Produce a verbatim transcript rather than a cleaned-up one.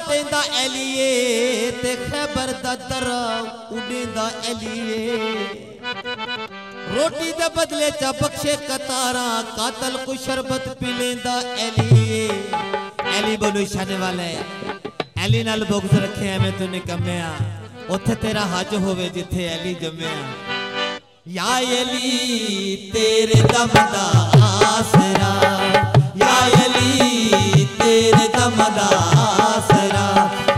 वटेंदा एलिए ते खैबर दा दरा उडेंदा एलिए रोटी दे बदले च बख्शे कतारा कातल को शरबत पिलेंदा एलिए एली बोलो शाने वाले एली नाल बुग़्ज़ रखे मैं तू निकम्या उथे तेरा हज होवे जिथे एली जम्या या एली तेरे दम दा आसरा या एली तेरे दम दा आसरा